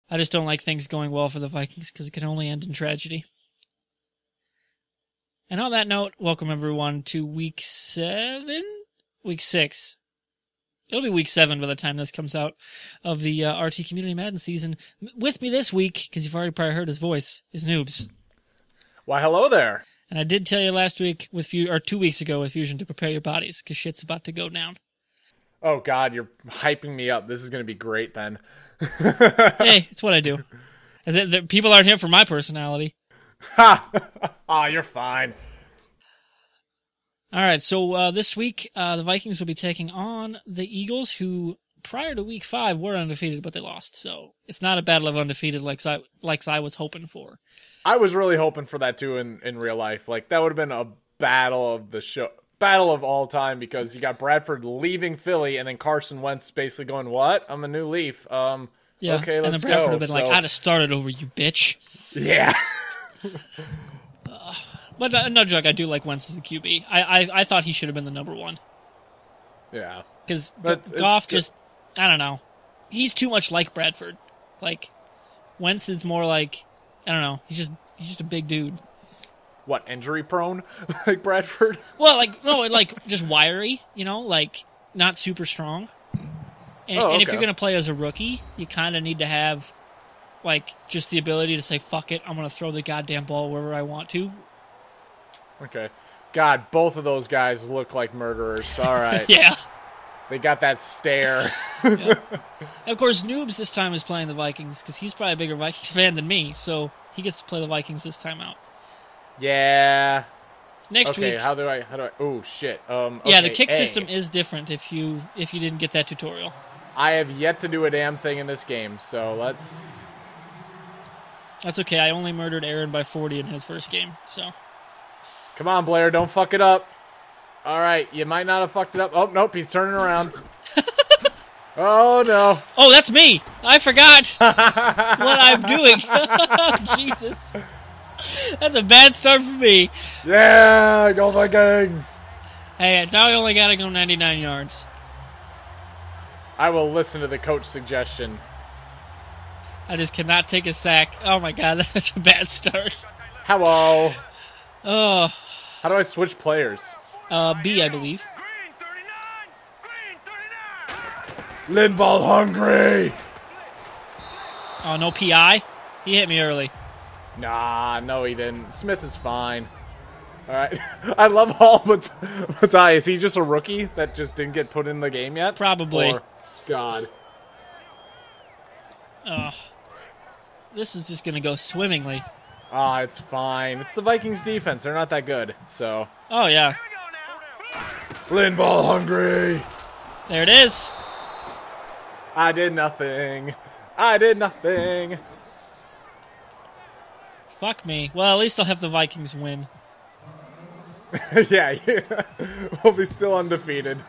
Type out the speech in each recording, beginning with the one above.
I just don't like things going well for the Vikings because it can only end in tragedy. And on that note, welcome everyone to week 7? Week 6. It'll be week 7 by the time this comes out of the RT Community Madden season. With me this week, because you've already probably heard his voice, is Newbs. Why, hello there. And I did tell you last week, or 2 weeks ago with Fusion, to prepare your bodies, because shit's about to go down. Oh, God, you're hyping me up. This is going to be great, then. Hey, it's what I do. People aren't here for my personality. Ha! Aw, you're fine. All right, so this week, the Vikings will be taking on the Eagles, who, prior to week 5, were undefeated, but they lost. So it's not a battle of undefeated like I was hoping for. I was really hoping for that, too, in real life. Like, that would have been a battle of all time, because you got Bradford leaving Philly, and then Carson Wentz basically going, what? I'm a new leaf. Yeah, okay, let's go. And then Bradford would have been like, I'd have started over you, bitch. Yeah. But no joke, I do like Wentz as a QB. I thought he should have been the number 1. Yeah. Because Goff just, I don't know. He's too much like Bradford. Like, Wentz is more like, I don't know, he's just a big dude. What, injury prone? Like Bradford? Well, just wiry, like not super strong. And if you're going to play as a rookie, you kind of need to have, like, just the ability to say, fuck it, I'm going to throw the goddamn ball wherever I want to. Okay. God, both of those guys look like murderers. All right. Yeah. They got that stare. Yeah. Of course, Newbs this time is playing the Vikings, because he's probably a bigger Vikings fan than me, so he gets to play the Vikings this time out. Yeah. Next week. Okay, how do I, oh, shit. Yeah, the kick system is different if you didn't get that tutorial. I have yet to do a damn thing in this game, so let's... That's okay, I only murdered Aaron by 40 in his first game, so... Come on, Blair, don't fuck it up. All right, you might not have fucked it up. Oh, nope, he's turning around. Oh, no. Oh, that's me. I forgot what I'm doing. Jesus. That's a bad start for me. Yeah, go Vikings. Hey, now I only got to go 99 yards. I will listen to the coach suggestion. I just cannot take a sack. Oh, my God, that's such a bad start. Hello. Oh. How do I switch players? B, I believe. Linval hungry. Oh, no PI? He hit me early. Nah, no he didn't. Smith is fine. All right. I love Hall, but is he just a rookie that just didn't get put in the game yet? Probably. God. This is just going to go swimmingly. Ah, it's fine. It's the Vikings defense. They're not that good, so. Oh, yeah. Linval hungry. There it is. I did nothing. Fuck me. Well, at least I'll have the Vikings win. yeah. We'll be still undefeated.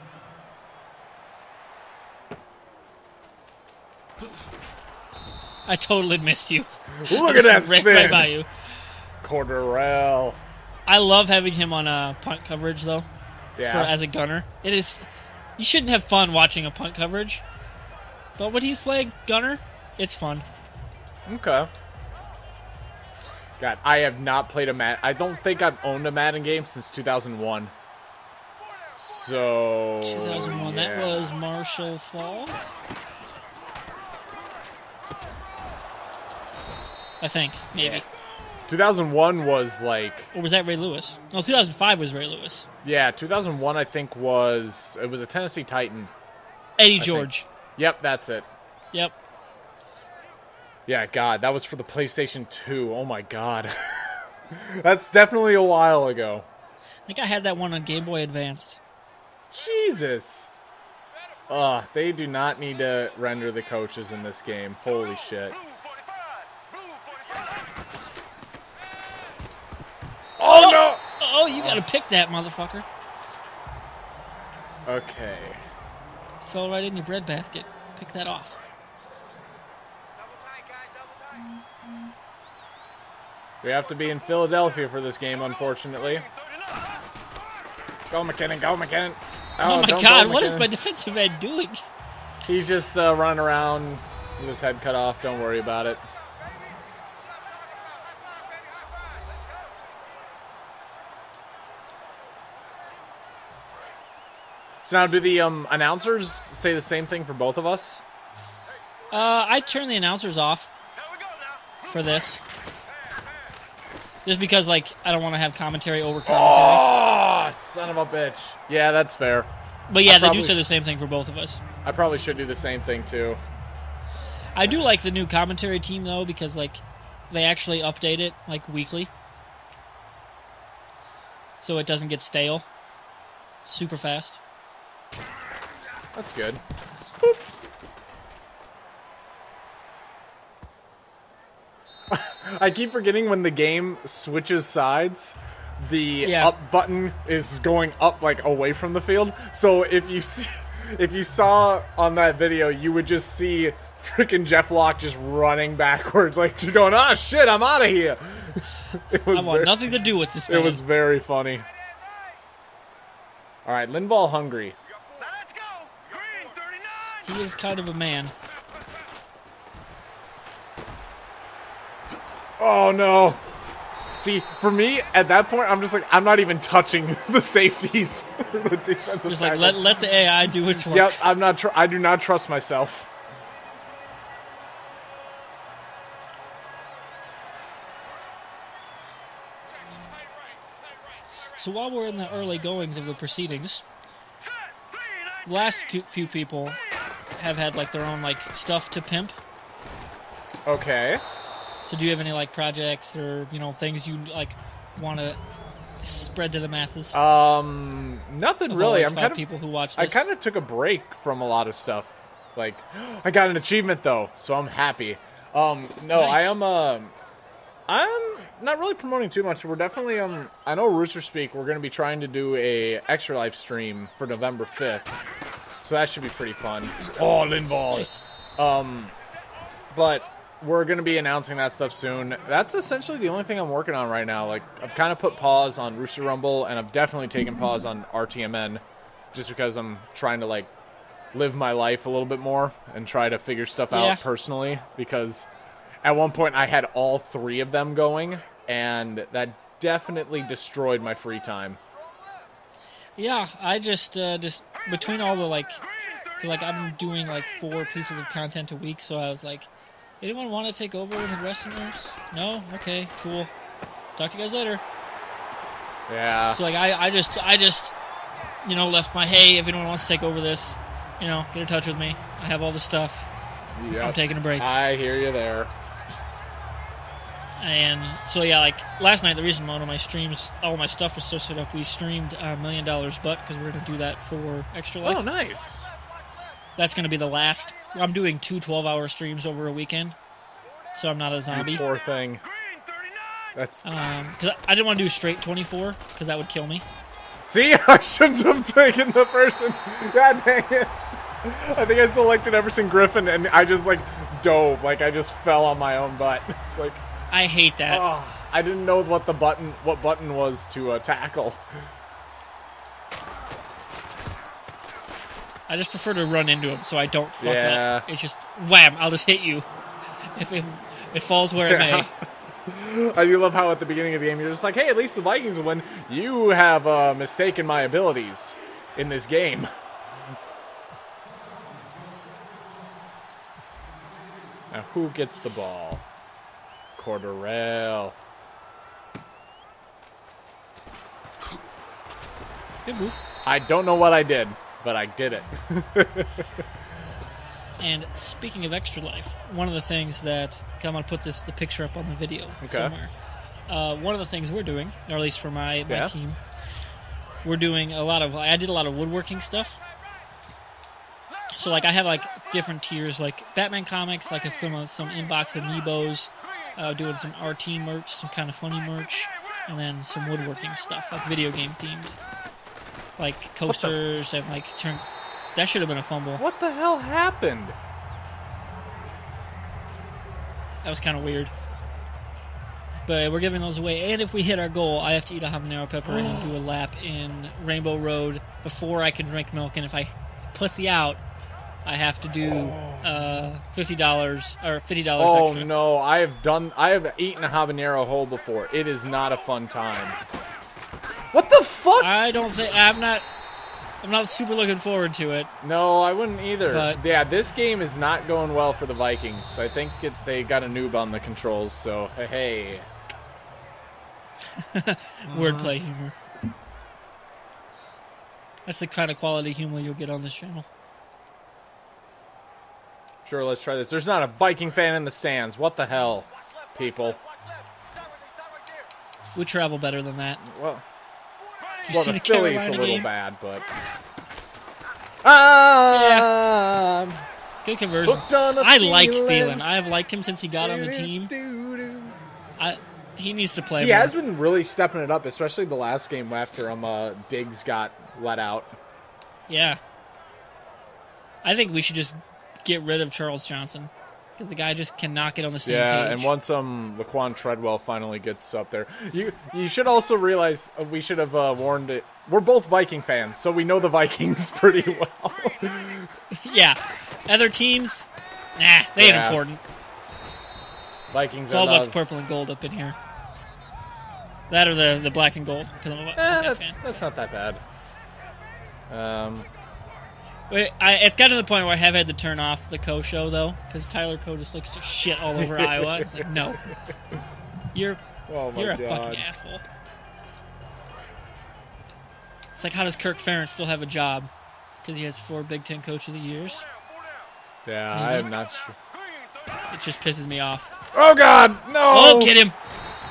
I totally missed you. Look at that spin. Right by you. Corderell. I love having him on punt coverage, though. Yeah. As a gunner. It is... You shouldn't have fun watching a punt coverage. But when he's playing gunner, it's fun. Okay. God, I have not played a Madden. I don't think I've owned a Madden game since 2001. So... 2001, yeah. That was Marshall Falk? I think, maybe. Yeah. 2001 was like... Or was that Ray Lewis? No, 2005 was Ray Lewis. Yeah, 2001 I think was... It was a Tennessee Titan. Eddie George. Yep, that's it. Yep. Yeah, God, that was for the PlayStation 2. Oh my God. That's definitely a while ago. I think I had that one on Game Boy Advanced. Jesus. They do not need to render the coaches in this game. Holy shit. Oh, no! Oh, you gotta pick that, motherfucker. Okay. Fell right in your breadbasket. Pick that off. We have to be in Philadelphia for this game, unfortunately. Go, McKinnon. Go, McKinnon. Oh my God, what is my defensive end doing? He's just running around With his head cut off. Don't worry about it. So now, do the announcers say the same thing for both of us? I turn the announcers off for this. Just because, like, I don't want to have commentary over commentary. Oh, son of a bitch. Yeah, that's fair. But yeah, they do say the same thing for both of us. I probably should do the same thing, too. I do like the new commentary team, though, because, like, they actually update it, like, weekly. So it doesn't get stale. Super fast. That's good. I keep forgetting when the game switches sides, the up button is going up, like, away from the field. So if you saw on that video, you would just see freaking Jeff Locke just running backwards, like, just going, "Ah, shit, I'm out of here." I want nothing to do with this man. It was very funny. All right, Linval hungry. Let's go. Green 39. He is kind of a man. Oh, no. See, for me, at that point, I'm just like, I'm not even touching the safeties. The defensive Just like, let the AI do its work. Yep, I do not trust myself. So while we're in the early goings of the proceedings, the last few people have had, like, their own, like, stuff to pimp. Okay. So do you have any, like, projects or, you know, things you, like, want to spread to the masses? Nothing really. I'm kind of people who watch this. I kind of took a break from a lot of stuff. Like, I got an achievement though, so I'm happy. No, Nice. I'm not really promoting too much. We're definitely I know Rooster Speak. We're going to be trying to do a Extra Life stream for November 5th, so that should be pretty fun. Oh, Linval. Nice. But we're going to be announcing that stuff soon. That's essentially the only thing I'm working on right now. Like, I've kind of put pause on Rooster Rumble, and I've definitely taken pause on RTMN, just because I'm trying to, like, live my life a little bit more and try to figure stuff out personally, because at one point I had all three of them going, and that definitely destroyed my free time. Yeah, I just between all the, like I'm doing, like, 4 pieces of content a week, so I was like, anyone want to take over in the Westerners? No? Okay, cool. Talk to you guys later. Yeah. So, like, I just, you know, left my, hey, if anyone wants to take over this, you know, get in touch with me. I have all the stuff. Yep. I'm taking a break. I hear you there. And so, yeah, like, last night, the reason one of my streams, all my stuff was so set up, we streamed $1 Million Butt, because we're going to do that for Extra Life. Oh, nice. That's going to be the last. I'm doing 2 12-hour streams over a weekend, so I'm not a zombie. You poor thing. That's. Because I didn't want to do straight 24, because that would kill me. See, I shouldn't have taken the person. God dang it. I think I selected Everson Griffin, and I just, like, dove. Like, I just fell on my own butt. It's like, I hate that. oh, I didn't know what button was to tackle. I just prefer to run into him so I don't fuck Yeah. up. It's just, wham, I'll just hit you. If it falls where it may. I do love how at the beginning of the game you're just like, hey, at least the Vikings will win. You have mistaken my abilities in this game. Now, who gets the ball? Corderell. Good move. I don't know what I did, but I did it. And speaking of Extra Life, one of the things that, I'm going to put the picture up on the video somewhere. One of the things we're doing, or at least for my team, we're doing I did a lot of woodworking stuff. So, like, I have, like, different tiers, like Batman comics, like some inbox amiibos, doing some RT merch, some kind of funny merch, and then some woodworking stuff, like video game themed. Like coasters and, like, that should have been a fumble. What the hell happened? That was kind of weird. But we're giving those away. And if we hit our goal, I have to eat a habanero pepper and do a lap in Rainbow Road before I can drink milk. And if I pussy out, I have to do $50 or $50 Oh extra. no, I have eaten a habanero whole before. It is not a fun time. What the fuck? I'm not super looking forward to it. No, I wouldn't either. But yeah, this game is not going well for the Vikings. I think they got a noob on the controls, so hey. Wordplay humor. That's the kind of quality humor you'll get on this channel. Sure, let's try this. There's not a Viking fan in the stands. What the hell, people? We travel better than that. Well, Did you see the the Philly's Carolina a little game? bad, but... Good conversion. I like Thielen. I have liked him since he got on the team. He needs to play He more. has been really stepping it up, especially the last game after Diggs got let out. Yeah. I think we should just get rid of Charles Johnson because the guy just cannot get on the same page. Yeah, and once Laquan Treadwell finally gets up there, you should also realize we should have warned it. We're both Viking fans, so we know the Vikings pretty well. Yeah. Other teams, they ain't important. Vikings It's all about the purple and gold up in here. That or the black and gold. Because I'm a fan. That's not that bad. It's gotten to the point where I have had to turn off the Coe show, though, because Tyler Coe just looks shit all over Iowa. It's like, no. You're a fucking asshole. It's like, how does Kirk Ferentz still have a job? Because he has 4 Big Ten Coach of the Years. Yeah, I am not sure. It just pisses me off. Oh, God, no! Oh, get him!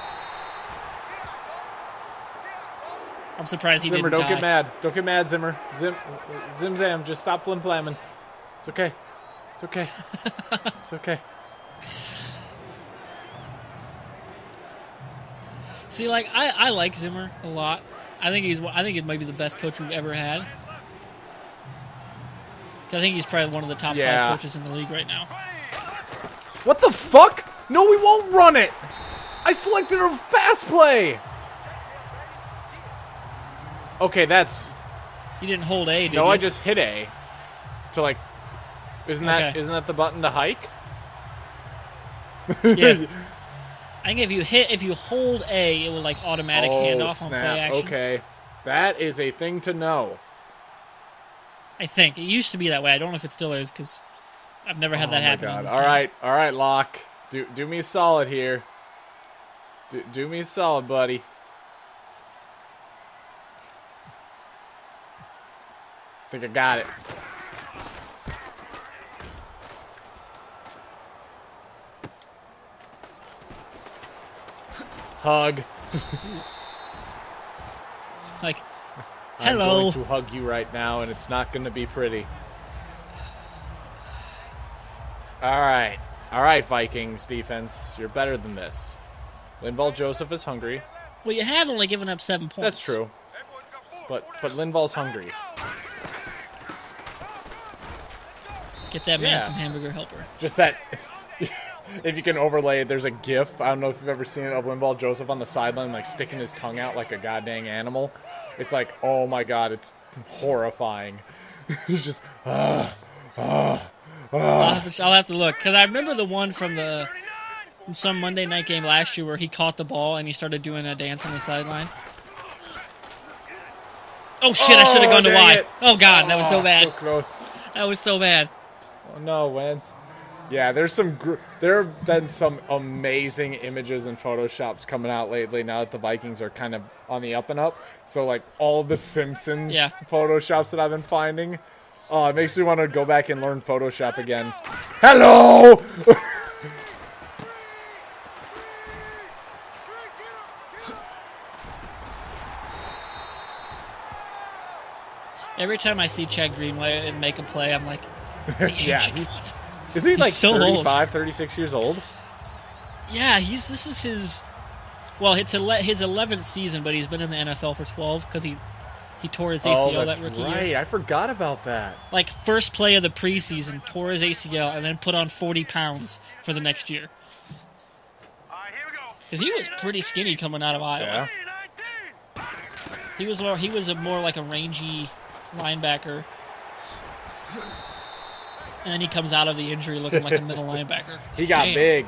I'm surprised he Zimmer, didn't don't die. get mad. Don't get mad, Zimmer. Zim, just stop flim-flamming. It's okay. It's okay. It's okay. See, like, I like Zimmer a lot. I think it might be the best coach we've ever had. I think he's probably one of the top 5 coaches in the league right now. What the fuck? No, we won't run it. I selected a fast play. Okay, that's... You didn't hold A, did you? No, I just hit A. To like... Isn't that the button to hike? Yeah. I think if you hold A, it will like automatic handoff on play action. Okay. That is a thing to know. I think. It used to be that way. I don't know if it still is, because I've never had that happen. Oh, my God. All right, Locke. Do me a solid here. Do me a solid, buddy. I think I got it. Hug. Like, hello. I'm going to hug you right now, and it's not going to be pretty. All right, Vikings defense. You're better than this. Linval Joseph is hungry. Well, you have only given up 7 points. That's true. But Linval's hungry. Get that man some hamburger helper. Just that, if you can overlay it, there's a GIF. I don't know if you've ever seen it of Linval Joseph on the sideline, like sticking his tongue out like a goddamn animal. It's like, oh my God, it's horrifying. He's just, I'll have to look, because I remember the one from some Monday night game last year where he caught the ball and he started doing a dance on the sideline. Oh shit! I should have gone to Y. Oh God, that was so bad. So close. That was so bad. Oh no, Wentz. Yeah, there have been some amazing images and photoshops coming out lately. Now that the Vikings are kind of on the up and up, so like all the Simpsons photoshops that I've been finding, it makes me want to go back and learn Photoshop again. Hello. Every time I see Chad Greenway and make a play, I'm like, the ancient one. Is he like so 35, 36 years old? Yeah, this is his. Well, it's his 11th season, but he's been in the NFL for 12 because he tore his ACL that rookie year. Right, I forgot about that. Like, first play of the preseason, tore his ACL, and then put on 40 pounds for the next year. Because he was pretty skinny coming out of Iowa. Yeah. He was more like a rangy linebacker. And then he comes out of the injury looking like a middle linebacker. He got Damn. big.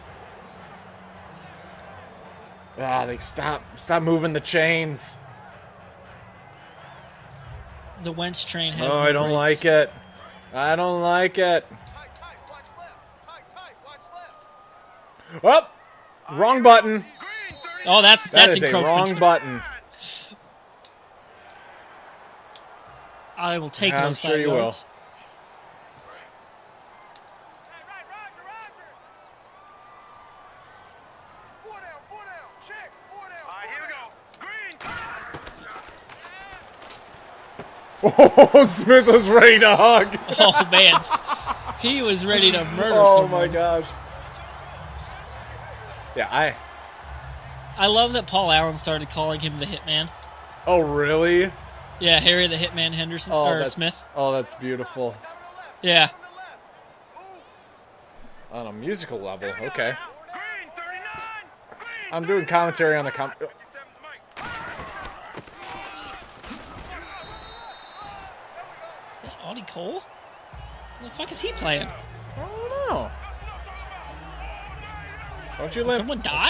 They stop moving the chains. The Wentz train has I don't like it. I don't like it. Oh, wrong button. Oh, that's That is a encroachment. wrong button. I will take I'm those sure 5 you will. yards. Oh, Smith was ready to hug. Oh, man. He was ready to murder Oh, someone. my gosh. Yeah, I love that Paul Allen started calling him the Hitman. Oh, really? Yeah, Harry the Hitman Henderson, or Smith. Oh, that's beautiful. Yeah. On a musical level, okay. I'm doing commentary on the Is that Audie Cole? What the fuck is he playing? I don't know. Don't you Did let someone die?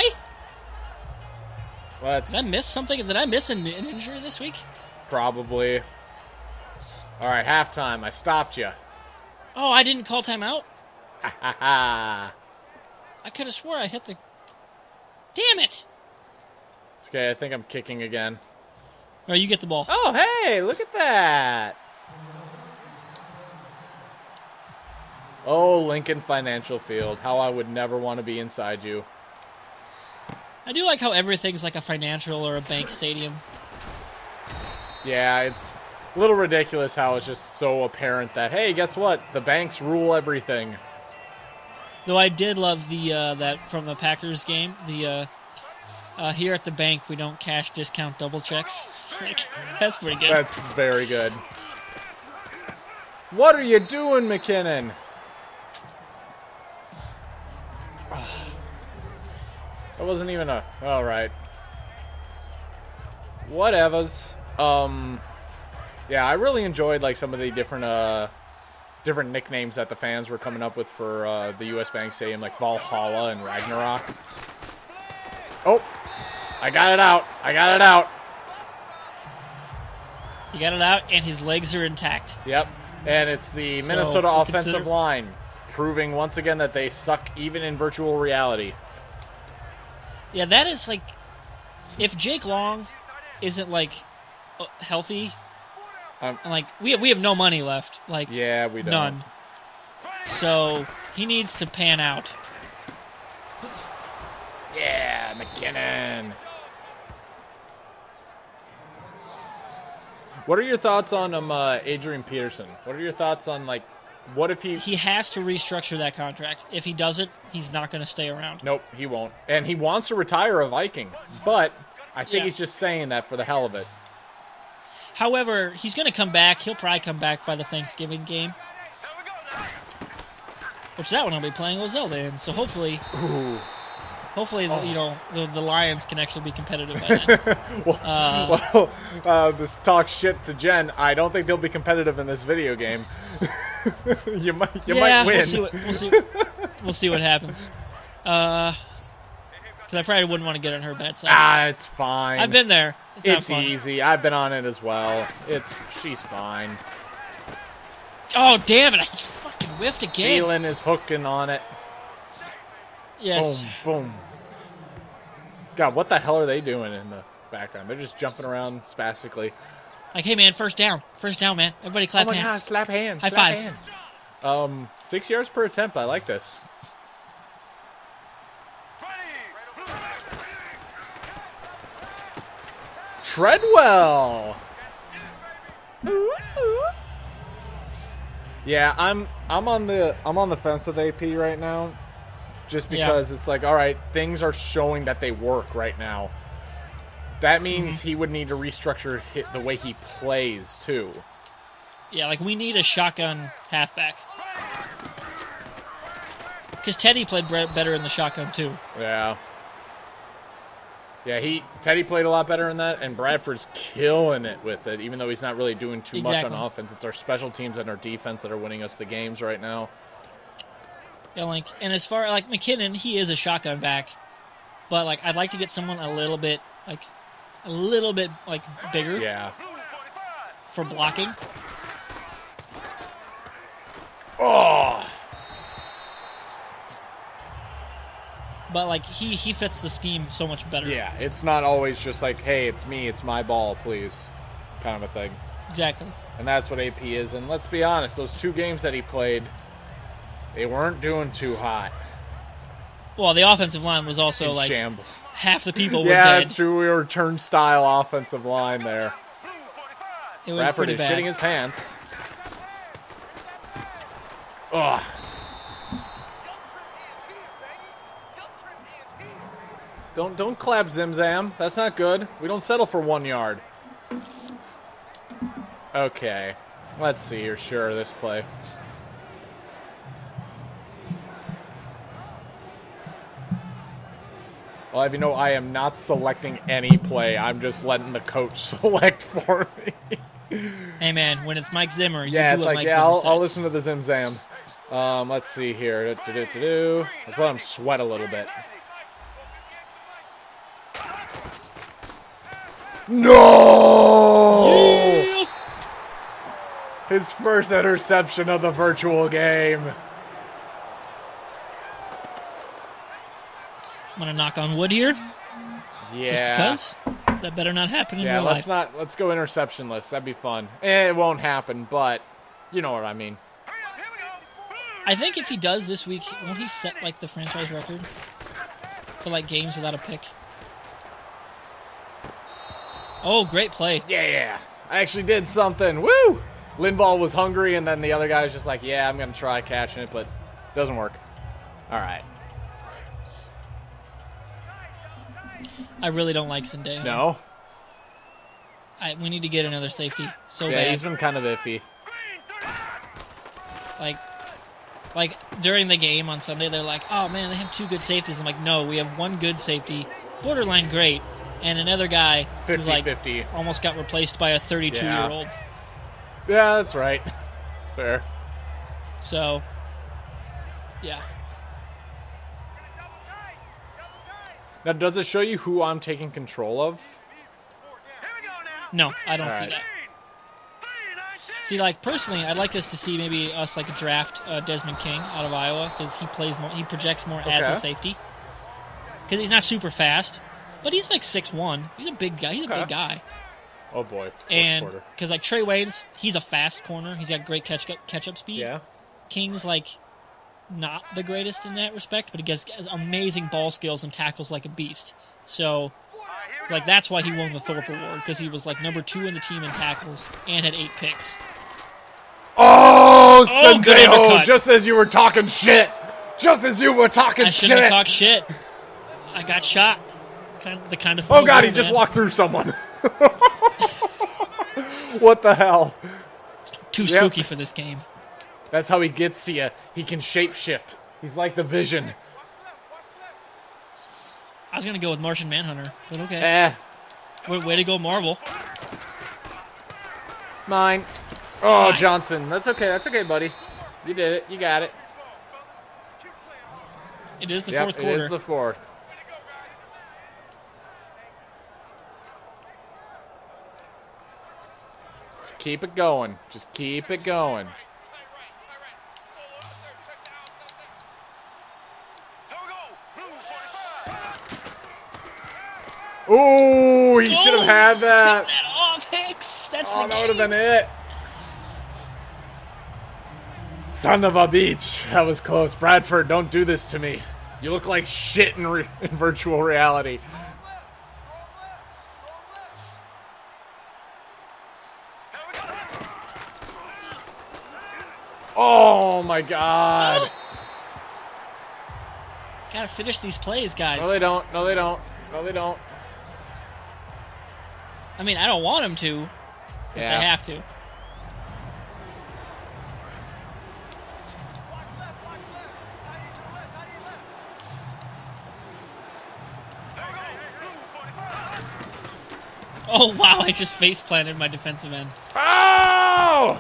Let's Did I miss something? Did I miss an injury this week? probably. All right, halftime. I stopped you. Oh, I didn't call timeout? Ha ha. I could have swore I hit the... Damn it! Okay, I think I'm kicking again. Oh, you get the ball. Oh, hey, look at that. Oh, Lincoln Financial Field. How I would never want to be inside you. I do like how everything's like a financial or a bank stadium. Yeah, it's a little ridiculous how it's just so apparent that, hey, guess what? The banks rule everything. Though I did love the that from the Packers game. The here at the bank we don't cash discount double checks. Like, that's pretty good. That's very good. What are you doing, McKinnon? That wasn't even a... All right. Whatevers. Yeah, I really enjoyed like some of the different nicknames that the fans were coming up with for the U.S. Bank Stadium, like Valhalla and Ragnarok. Oh, I got it out. I got it out. You got it out, and his legs are intact. Yep, and it's the So, Minnesota we'll offensive consider- line, proving once again that they suck even in virtual reality. Yeah, that is like, if Jake Long isn't like healthy, and like we have no money left. Like, Yeah, we don't. none. So he needs to pan out. Yeah, McKinnon. What are your thoughts on Adrian Peterson? What are your thoughts on, like, what if He has to restructure that contract. If he doesn't, he's not going to stay around. Nope, he won't. And he wants to retire a Viking, but I think Yeah. he's just saying that for the hell of it. However, he's going to come back. He'll probably come back by the Thanksgiving game, which that one I'll be playing Ozzelda in. So hopefully, the Lions can actually be competitive by then. This talk shit to Jen. I don't think they'll be competitive in this video game. you might win. We'll see what happens. Because I probably wouldn't want to get on her bad side. It's fine. I've been there. It's not It's fun. easy. I've been on it as well. She's fine. Oh, damn it. I fucking whiffed again. Thielen is hooking on it. Yes. Boom, boom. God, what the hell are they doing in the background? They're just jumping around spastically. Like, hey, man, first down. First down, man. Everybody clap Oh my God, hands. slap hands. High slap fives. hands. 6 yards per attempt. I like this. Treadwell. Yeah, I'm on the fence with AP right now, just because it's like, all right, things are showing that they work right now. That means he would need to restructure the way he plays too. Yeah, like, we need a shotgun halfback. Because Teddy played better in the shotgun, too. Yeah. Yeah, Teddy played a lot better in that, and Bradford's killing it with it, even though he's not really doing too much on offense. It's our special teams and our defense that are winning us the games right now. Yeah, and as far like McKinnon, he is a shotgun back, but like I'd like to get someone a little bit bigger. Yeah. For blocking. Oh. But like he fits the scheme so much better. Yeah, it's not always just like, hey, it's me, it's my ball, please, kind of a thing. Exactly. And that's what AP is. And let's be honest, those 2 games that he played, they weren't doing too hot. Well, the offensive line was also in like shambles. Half the people were yeah, dead. That's true. We were turnstile offensive line there. It was Bradford pretty is bad. shitting his pants. Ugh. Don't clap Zim Zam. That's not good. We don't settle for 1 yard. Okay. Let's see here. Sure, this play. Well, if you know, I am not selecting any play. I'm just letting the coach select for me. Hey, man, when it's Mike Zimmer, you do it's what like, Mike yeah, Zimmer I'll says. listen to the Zim Zam. Let's see here. Let's let him sweat a little bit. No! Yeah! His first interception of the virtual game. I'm going to knock on wood here. Yeah. Just because. That better not happen in real life. Let's go interceptionless. That'd be fun. It won't happen, but you know what I mean. I think if he does this week, won't he set like the franchise record for like games without a pick? Oh, great play. Yeah. I actually did something. Woo! Linval was hungry, and then the other guy was just like, yeah, I'm going to try catching it, but it doesn't work. All right. I really don't like Zendejo. No? We need to get another safety so Yeah, bad. he's been kind of iffy. Like during the game on Sunday, they're like, oh, man, they have 2 good safeties. I'm like, no, we have 1 good safety, borderline great, and another guy who's like 50-50. almost got replaced by a 32-year-old. Yeah, that's right. It's fair. So, yeah. Now, does it show you who I'm taking control of? No, I don't All see right. that. See, like, personally, I'd like us to see maybe us, like, draft Desmond King out of Iowa, because he projects more as a safety. Because he's not super fast, but he's, like, 6'1". He's a big guy. He's a big guy. Oh, boy. And, because, like, Trey Waynes, he's a fast corner. He's got great catch-up speed. Yeah. King's, like, not the greatest in that respect, but he has amazing ball skills and tackles like a beast. So, like, that's why he won the Thorpe Award, because he was, like, number 2 in the team in tackles and had 8 picks. Oh, good Zendejo, uppercut. just as you were talking shit. Just as you were talking I shit. shouldn't have talked shit. I got shot. The kind of Oh, God, he just walked through someone. What the hell? Too spooky for this game. That's how he gets to you. He can shapeshift. He's like the Vision. I was going to go with Martian Manhunter, but okay. Way to go, Marvel. Mine. Oh, Johnson. That's okay, buddy. You did it. You got it. It is the fourth quarter. It is the fourth. Keep it going. Just keep it going. Ooh, he should have had that. Cut that off, Hicks. That's the game. That would have been it. Son of a beach. That was close. Bradford, don't do this to me. You look like shit in virtual reality. Oh, my God. Gotta finish these plays, guys. No, they don't. No, they don't. No, they don't. I mean, I don't want them to, but they have to. Oh, wow, I just face planted my defensive end. Oh!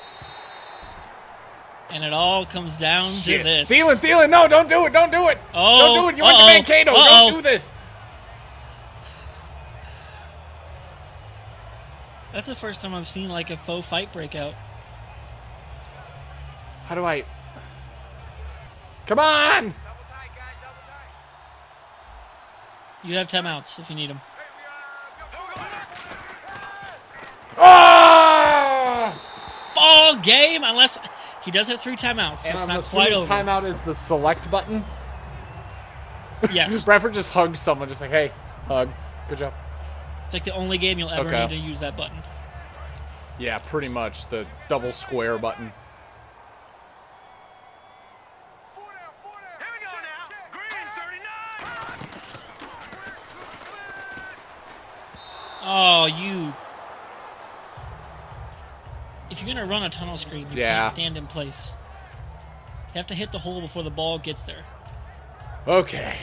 And it all comes down to this. Thielen, no, don't do it, don't do it. Oh, don't do it, you went to Mankato, don't do this. That's the first time I've seen like a faux fight break out. How do I... Come on! You have timeouts if you need them. Oh! Ball game, unless he does have 3 timeouts, so And it's I'm not quite over. timeout is the select button. Yes. Bradford just hugs someone, just like, hey, hug. Good job. It's like the only game you'll ever need to use that button. Yeah, pretty much. The double square button. Here we go now. Green 39. Oh, you... If you're going to run a tunnel screen, you can't stand in place. You have to hit the hole before the ball gets there. Okay.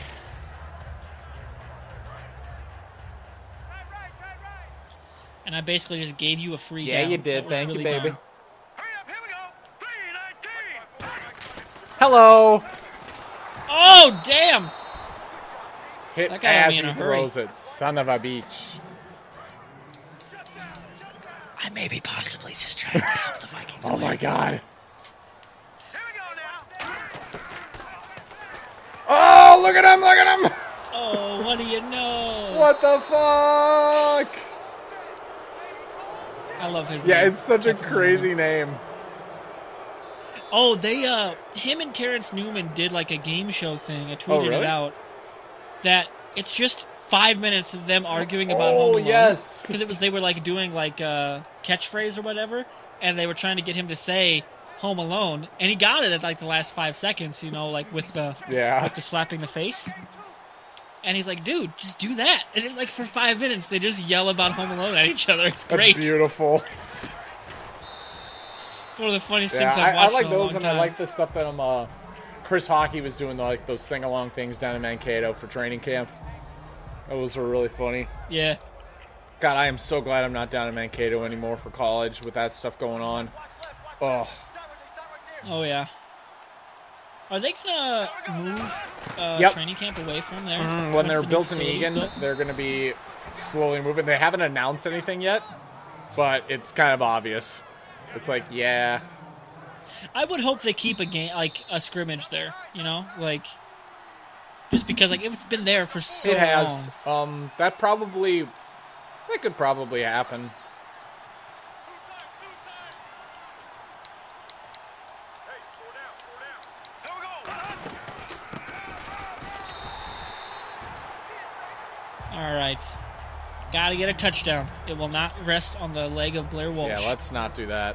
And I basically just gave you a free down. Yeah, you did. Thank you, baby. Hurry up, here we go. 319. Hello. Oh, damn! Hit That got as me in he a hurry. throws it. Son of a beach. I may be possibly just trying to help the Vikings Oh, win. my God. Here we go now. Oh, look at him, look at him. Oh, what do you know? What the fuck? I love his Yeah, name. it's such a That's crazy name. Oh, they, him and Terrence Newman did like a game show thing. I tweeted really? it out. That it's just 5 minutes of them arguing about Home Alone. Yes. Because they were like doing like a catchphrase or whatever, and they were trying to get him to say Home Alone, and he got it at like the last 5 seconds, you know, like with the slapping the face. And he's like, dude, just do that. And it's like for 5 minutes, they just yell about Home Alone at each other. It's great. That's beautiful. It's one of the funniest Yeah, things I've watched I like in a those, long and time. I like the stuff that Chris Hockey was doing, like those sing-along things down in Mankato for training camp. Those were really funny. Yeah. God, I am so glad I'm not down in Mankato anymore for college with that stuff going on. Oh. Oh, yeah. Are they going to move training camp away from there? When once they're the new built in facility's Egan, built? they're going to be slowly moving. They haven't announced anything yet, but it's kind of obvious. It's like, yeah. I would hope they keep a game, like a scrimmage there, you know? Like, just because like it's been there for so It has. long. That could probably happen. All right. Got to get a touchdown. It will not rest on the leg of Blair Walsh. Yeah, let's not do that.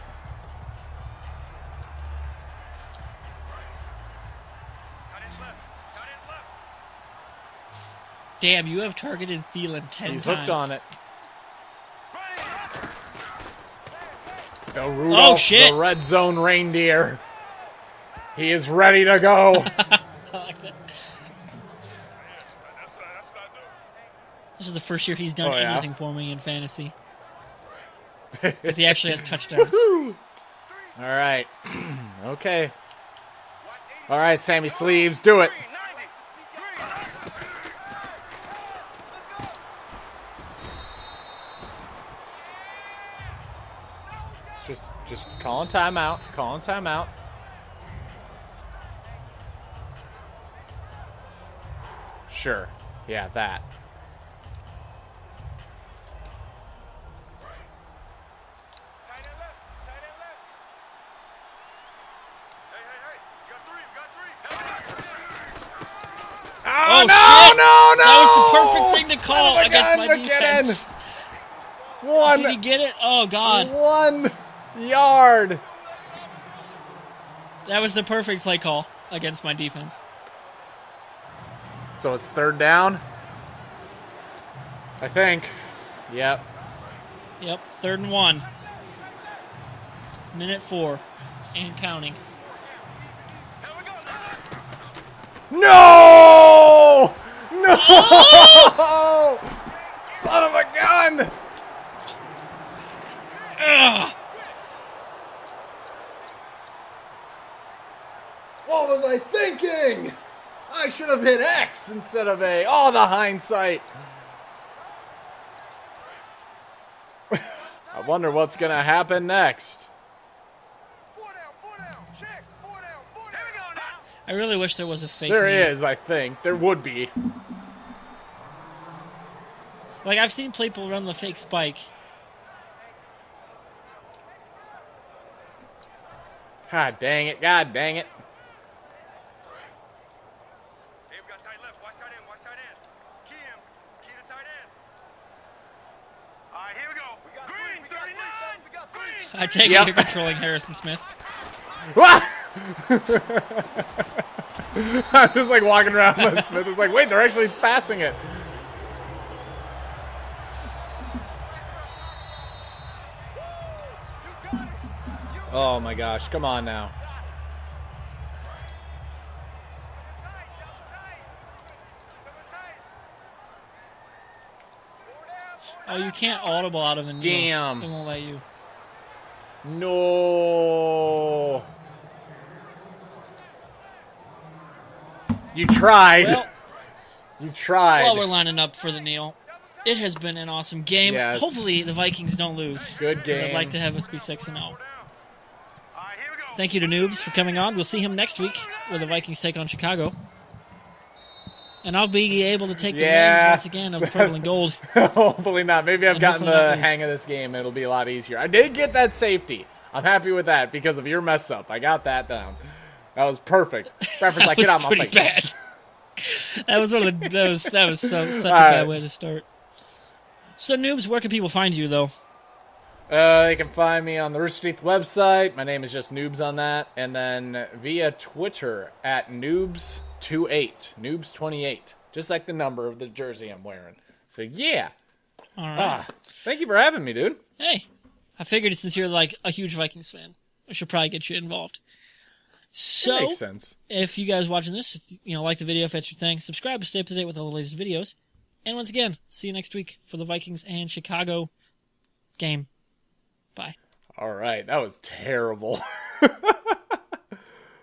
Damn, you have targeted Thielen 10 times. He's hooked on it. Rudolph, shit. the red zone reindeer. He is ready to go. I like that. This is the first year he's done anything for me in fantasy. Because he actually has touchdowns. All right. Okay. All right, Sammy Sleeves, do it. Just calling timeout. Calling timeout. Sure. Yeah, that. Oh, no, shit! no! That was the perfect thing to call Son of a against gun, my McKinnon. defense. Did he get it? Oh, God. 1 yard. That was the perfect play call against my defense. So it's third down. I think. Yep. Yep, 3rd and 1. Minute 4. And counting. No! No! Son of a gun! Ugh. What was I thinking? I should have hit X instead of A. Oh, the hindsight. I wonder what's going to happen next. I really wish there was a fake There knee. is, I think. There would be. Like, I've seen people run the fake spike. God dang it. God dang it. Hey, we got tight left. Watch tight end. Watch tight end. Key him. Key the tight end. All right, here we go. We got Green, 39. We got Green. I take it you're controlling Harrison Smith. I'm just like walking around with Smith. It's like, wait, they're actually passing it. Oh my gosh, come on now. Oh, you can't audible out of a knee. Damn. It won't let you. No. You tried. Well, You tried. while we're lining up for the kneel, it has been an awesome game. Yes. Hopefully the Vikings don't lose. Good 'cause game. I'd like to have us be 6-0. All right, here we go. Thank you to Newbs for coming on. We'll see him next week where the Vikings take on Chicago. And I'll be able to take the reins once again of the purple and gold. Hopefully not. Maybe I've And gotten hopefully not the lose. hang of this game. It'll be a lot easier. I did get that safety. I'm happy with that because of your mess up. I got that down. That was perfect. Reference like, That get was out my pretty face. bad. That was one of the, that was such a All bad right. way to start. So Noobs, where can people find you though? You can find me on the Rooster Teeth website. My name is just Noobs on that. And then via Twitter at Noobs28. Noobs28. Just like the number of the jersey I'm wearing. So yeah. All right. Thank you for having me, dude. Hey, I figured since you're like a huge Vikings fan, I should probably get you involved. So, Makes sense. if you guys watching this, if you like the video, if that's your thing, subscribe to stay up to date with all the latest videos. And once again, see you next week for the Vikings and Chicago game. Bye. All right. That was terrible.